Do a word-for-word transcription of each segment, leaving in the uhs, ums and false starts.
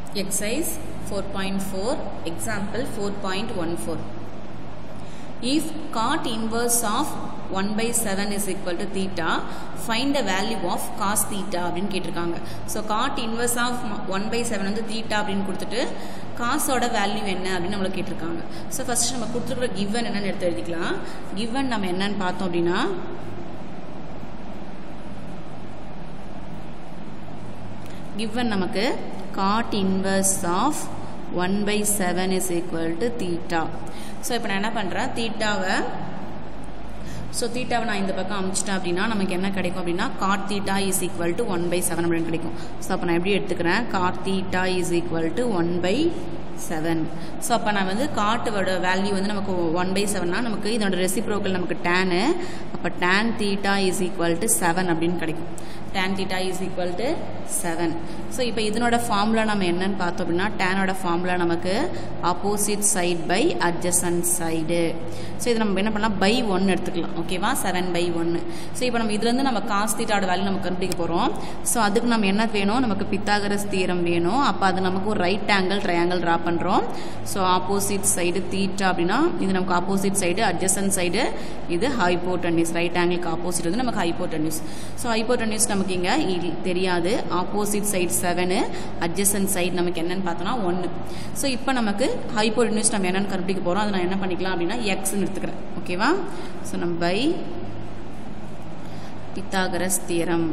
Exercise four point four, example four point one four. If cot inverse of one by seven is equal to theta, find the value of cos theta அப்படினு கேட்டிருக்காங்க. So cot inverse of one by seven வந்து theta அப்படினு கொடுத்துட்டு cos ஓட value என்ன அப்படினு நம்மள கேட்டிருக்காங்க. So first நம்ம கொடுத்திருக்கிற given என்னன்னு எடுத்து எழுதிக்கலாம். given நம்ம என்னன்னு பார்த்தோம் அப்படினா given நமக்கு cot inverse of one by seven is equal to theta. So இப்போ நான் என்ன பண்றேன், theta-வை so theta-வை நான் இந்த பக்கம் அமிச்சிட்டேன் அப்படினா நமக்கு என்ன கிடைக்கும் அப்படினா cot theta is equal to one by seven அப்படினு கிடைக்கும். So அப்ப நான் எப்படி எடுத்துக்கிறேன், cot theta is equal to one by seven. So அப்ப நான் வந்து cot ஓட வேல்யூ வந்து நமக்கு one by seven னா நமக்கு இதோட ரெசிப்ரோக்கல் நமக்கு tan, அப்ப tan theta is equal to seven அப்படினு கிடைக்கும். tan theta is equal to seven. So இப்போ இதனோட ஃபார்முலா நம்ம என்னன்னு பார்த்தோம் அப்படினா tan ஓட ஃபார்முலா நமக்கு opposite side by adjacent side. So இது நம்ம என்ன பண்ணலாம், by one எடுத்துக்கலாம். ஓகேவா, seven by one. So இப்போ நம்ம இதுல இருந்து நம்ம cos theta ஓட வேல்யூ நம்ம கண்டுபிடிக்க போறோம். So அதுக்கு நம்ம என்ன வேணும், நமக்கு பித்தாகரஸ் தியரம் வேணும். அப்ப அது நமக்கு ஒரு ரைட் ஆங்கிள் ட்ரையாங்கிள் டிரா பண்றோம். So opposite side theta அப்படினா இது நமக்கு opposite side, adjacent side இது hypotenuse. ரைட் ஆங்கிளுக்கு ஆப்போசிட் வந்து நமக்கு hypotenuse. So hypotenuse நமக்கு இங்க தெரியாது. Opposite side seven, adjacent side நமக்கு என்னன்னு பார்த்தோம்னா one. சோ இப்போ நமக்கு hypotenuse நம்ம என்னன்னு கண்டுபிடிக்க போறோம். அத நான் என்ன பண்ணிக்கலாம் அப்படினா x ன்னு எடுத்துக்கிறேன். ஓகேவா, சோ நம்ம by Pythagoras theorem.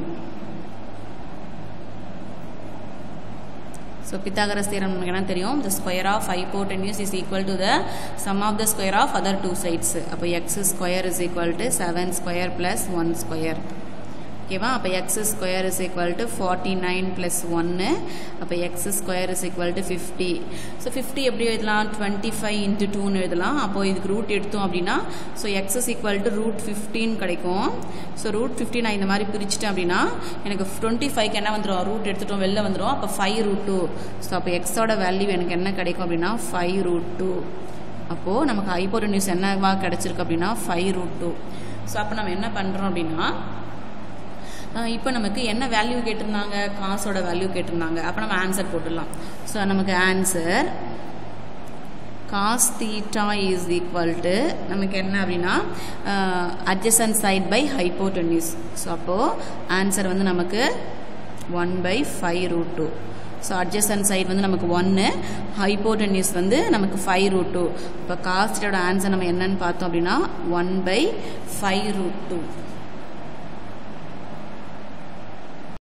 So Pythagoras theorem நமக்கு என்ன தெரியும், the square of hypotenuse is equal to the sum of the square of other two sides. அப்ப x square is equal to seven square plus one square. ஓகேவா, அப்ப x square is equal to forty-nine plus one. அப்ப x square is equal to fifty. So fifty எப்படி எழுதலாம், twenty-five into two னு எழுதலாம். அப்போ இதுக்கு ரூட் எடுத்தோம் அப்படினா so x is equal to root fifteen கிடைக்கும். So root fifteen நான் இந்த மாதிரி பிரிச்சிட்டேன் அப்படினா எனக்கு twenty-five க்கு என்ன வந்துரும், ரூட் எடுத்துட்டோம் வெளில வந்துரும். அப்ப five root two. So அப்ப x ஓட வேல்யூ எனக்கு என்ன கிடைக்கும் அப்படினா five root two. அப்போ நமக்கு ஹைபோடென்யூஸ் என்னவா கிடைச்சிருக்கு அப்படினா five root two. So அப்ப நம்ம என்ன பண்றோம் அப்படினா இப்போ நமக்கு என்ன வேல்யூ கேட்டிருந்தாங்க, காசோட வேல்யூ கேட்டிருந்தாங்க. அப்ப நம்ம ஆன்சர் போட்டுடலாம். ஸோ நமக்கு answer cos theta is equal to நமக்கு என்ன அப்படின்னா adjacent side by hypotenuse. So அப்போ ஆன்சர் வந்து நமக்கு one by five root two. So adjacent side வந்து நமக்கு one, hypotenuse வந்து நமக்கு five root two. இப்போ cos theta ஆன்சர் நம்ம என்னன்னு பார்த்தோம் அப்படின்னா one by five root two.